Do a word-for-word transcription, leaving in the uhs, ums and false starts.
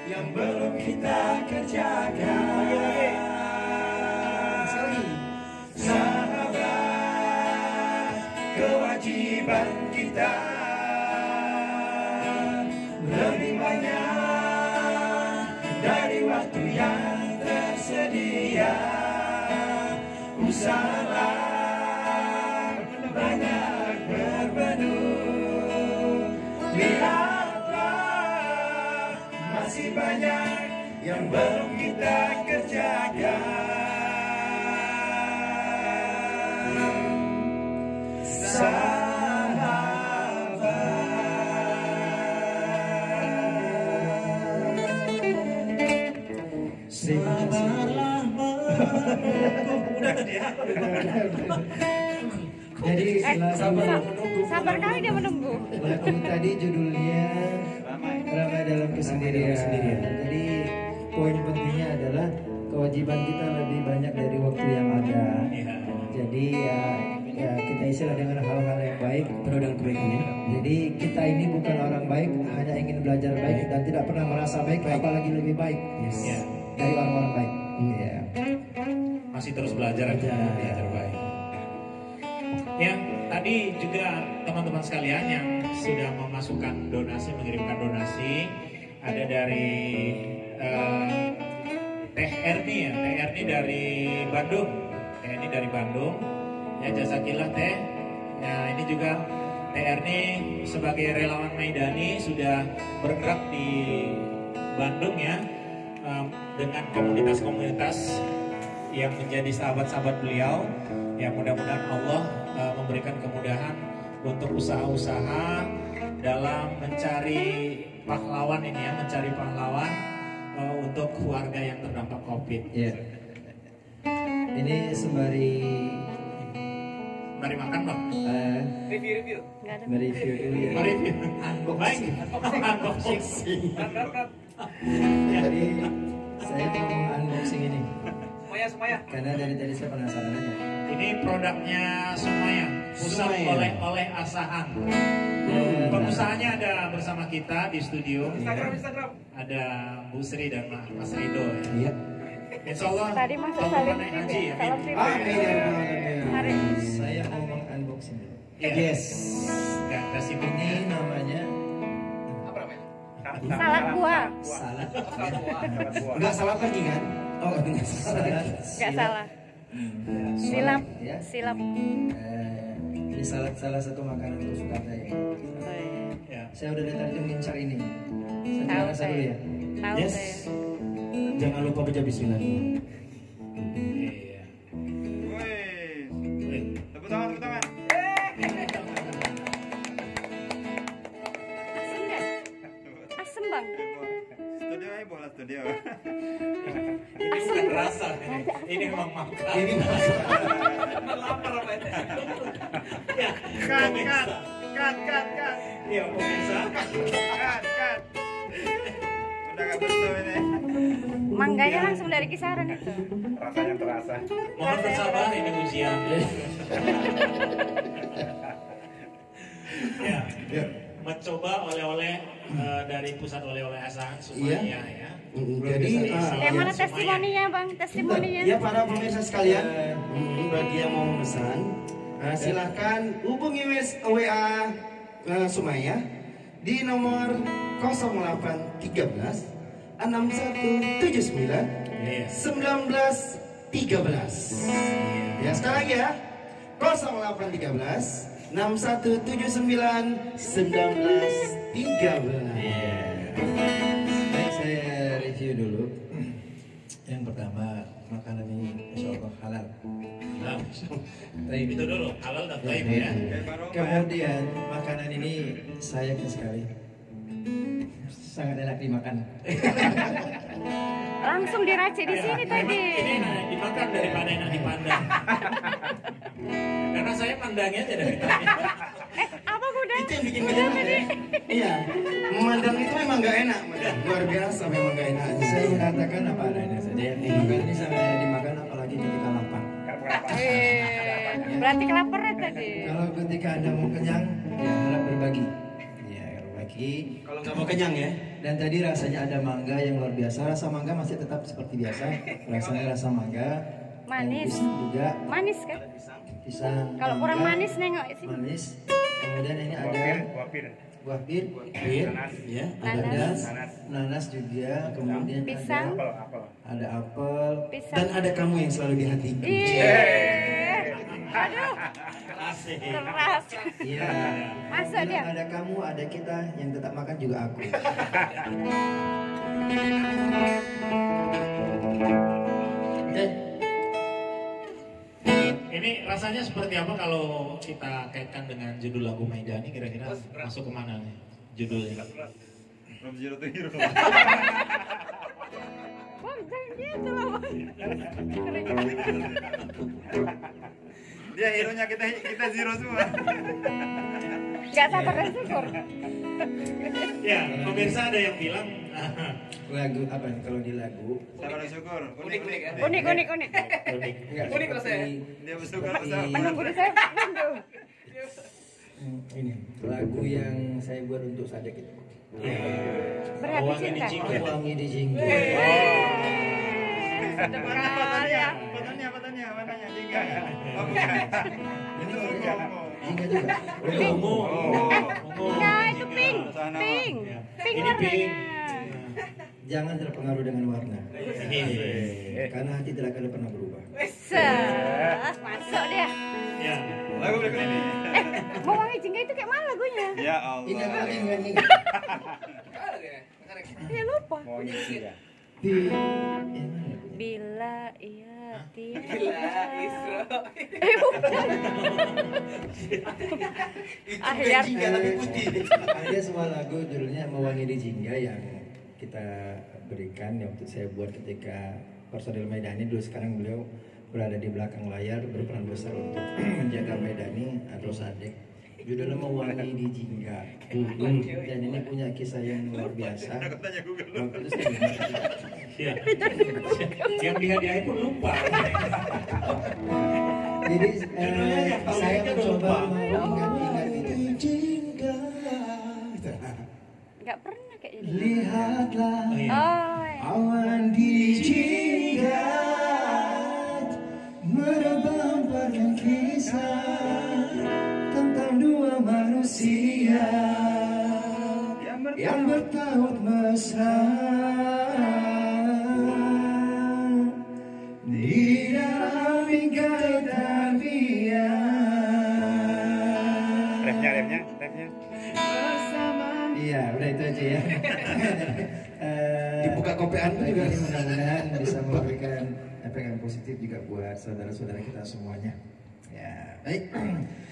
yang belum kita kerjakan. Sahabat, kewajiban kita lebih banyak dari waktu yang tersedia. Usahalah banyak berbenung, lihatlah masih banyak yang belum kita kerjakan. Sabarlah udah tadi ya. Jadi Eh, sabar sabar kali dia menunggu. lagu tadi judulnya Ramai dalam Kesendirian. Jadi poin pentingnya adalah kewajiban kita lebih banyak dari waktu yang ada. Jadi ya, ya kita isilah dengan hal-hal yang baik, penuh dengan kebaikannya. Jadi kita ini bukan orang baik, hanya ingin belajar baik dan tidak pernah merasa baik, apalagi lebih baik Yes. dari orang-orang baik. Iya. Masih terus belajar aja, belajar baik. Ya, tadi juga teman-teman sekalian yang sudah memasukkan donasi, mengirimkan donasi, ada dari uh, Teh Erni ya, Teh Erni dari Bandung, Teh Erni dari Bandung, ya jazakillah Teh. Nah ini juga Teh Erni sebagai relawan Maidani sudah bergerak di Bandung ya, um, dengan komunitas-komunitas yang menjadi sahabat-sahabat beliau. Ya mudah-mudahan Allah uh, memberikan kemudahan untuk usaha-usaha dalam mencari pahlawan ini ya, mencari pahlawan uh, untuk keluarga yang terdampak COVID. Iya. Ini sembari Mari makan Bang. uh, Review-review. Nggak ada. mereview dulu ya. Mari baik. Unboxing. Ya. Jadi saya mau unboxing ini Semuanya, semuanya. karena dari tadi saya penasaran aja. Ini produknya Sumaya, pusat Sumaya. oleh-oleh asahan. Hmm. Pengusahanya ada bersama kita di studio. Instagram, Instagram. Ada Bu Sri dan Mas Rido ya. Iya. Insya Allah Tadi masuk tahun salim depan naik juga. haji ya. Salam Min. terima Amin ya rabbal alamin. Hari. Saya mau unboxing dulu. Iya. Yes. Ya, kita simak Ini ya. namanya Apa namanya? Salad buah. salad. Salad buah. Salad buah. Enggak salah lagi kan? Oh, enggak salah. Nggak salah. Silap. Ya. Silap. Eh, ini salad salah satu makanan kesukaan saya. Ya. Saya udah dari tadi mengincar ini. Saya Tahu rasa saya. dulu ya. Tahu Yes. saya. Jangan lupa baca bismillah. Iya. Wih. Wih. Tepuk tangan, tepuk tangan. Asem nggak? Asem bang. Studio ya, bola studio. Ini bukan rasa ini. Ini memang makan. Ini Lapar apa itu? Ya. Cut, pemirsa. cut, cut, cut, cut, Iya pemirsa. cut, cut. Udah gak betul ini. Mangganya langsung dari kisaran itu. Rasanya terasa. Mohon bersabar ini ujian. Ya. Ya. Mencoba oleh-oleh eh, dari pusat oleh-oleh asahan Sumaya Iya. ya. Mm, Belum jadi, bisa ah, diisi. Yang mana Sumaya. testimoninya bang? Testimoninya. Ya para pemirsa sekalian, hmm, bagi yang mau memesan, nah, silahkan hubungi W A uh, Sumaya di nomor nol delapan tiga belas enam satu tujuh sembilan Iya. sembilan belas tiga belas. Ya sekali lagi ya, nol delapan tiga belas enam satu tujuh sembilan sembilan belas tiga belas. Baik, saya review dulu. Yang pertama, makanan ini insya Allah halal. Nah, Baik. itu dulu halal dan taib Baik. ya. Kemudian makanan ini saya yakin sekali sangat enak dimakan. Langsung diracik di sini Memang tadi. Ini enak dimakan daripada enak dipandang. Karena saya pandangnya aja dari tadi. Eh apa kuda? Itu yang bikin gak enak ya. Iya, memandang itu memang gak enak, madam. Luar biasa memang gak enak. Saya mengatakan apa adanya saja. Yang dimakan ini sangat enak dimakan, apalagi ketika lapar. Eh, berarti kelaparan tadi. Kalau ketika anda mau kenyang, ya harap berbagi. Ya berbagi. Kalau Nggak mau kenyang ya. Dan tadi rasanya ada mangga yang luar biasa. Rasa mangga masih tetap seperti biasa. Rasanya rasa mangga. Manis. Dan juga Manis kan? pisang. Kalau kurang mangga, manis nengok sih. Manis. Kemudian ini ada Buah pir. buah pir, pir, Nanas. ya, Nanas. ada nanas, Nanas. nanas juga. Kemudian Pisang. Apel, apel. ada, ada apel. Pisang. Dan ada kamu yang selalu di hatiku. Iya. Aduh, Asik. keras. Iya. Masuk dia. Ada kamu, ada kita yang tetap makan juga aku. Dan Ini rasanya seperti apa kalau kita kaitkan dengan judul lagu Maidani, kira-kira masuk kemana nih judulnya? From zero to hero. Bang, jangan gitu lah, Bang. Keren. Dia hero-nya, kita kita zero semua. Gak sabar dan syukur. Ya, pemirsa ada yang bilang lagu apa nih kalau di lagu? Sabar dan syukur. Unik unik ya. Unik, unik, unik. unik. Enggak Unik seperti- rasanya. Dia bersyukur seperti- bersama. Menunggu di saya. Menunggu. Hmm, ini lagu yang saya buat untuk Sadek itu. Berhati Wangi cinta. dijingga. Wangi di jingga. Sedap Mana sekali fotonya? ya. Fotonya, fotonya, mananya? Jingga ya? Oh, bukan. Itu Jingga. ungu. Jingga juga. Ungu. Oh. Ungu. Enggak, itu pink. Sana. Pink. Ya. Pink Ini warnanya. pink. Jangan terpengaruh dengan warna. Iya. Karena hati tidak akan pernah berubah. Set, masuk dia. Ya. Lagu berikut ini. Eh, mau wangi jingga itu kayak mana lagunya? Ya Ini apa Allah. ini ini? Ya lupa. Mau ngisi ya? Di yang mana? Bila ia tiada. Gila, Isro. Eh, bukan. Ahyar. Jingga tapi putih. Ada sebuah lagu judulnya Mewangi di Jingga yang kita berikan yang waktu saya buat ketika personil Maidani dulu. Sekarang beliau berada di belakang layar berperan besar untuk menjaga Maidani atau Sadek. Judulnya Mewangi di Jingga. Dan ini punya kisah yang luar biasa. Aku tanya Google. Waktu itu saya Ya. Yang dihadiahi pun lupa. Jadi eh, Judulnya yang tahu saya juga mencoba lupa. mengingat-ingat di jingga. Enggak pernah kayak gitu. Lihatlah Oh, iya. Oh, ya. awan di jingga merebamkan kisah tentang dua manusia yang bertaut mesra di dalam bingkai tarbiyah. Refnya, refnya, refnya. Iya, udah itu aja ya. Eh, Dibuka kopean juga. ini mudah-mudahan bisa memberikan efek yang positif juga buat saudara-saudara kita semuanya. Ya, baik.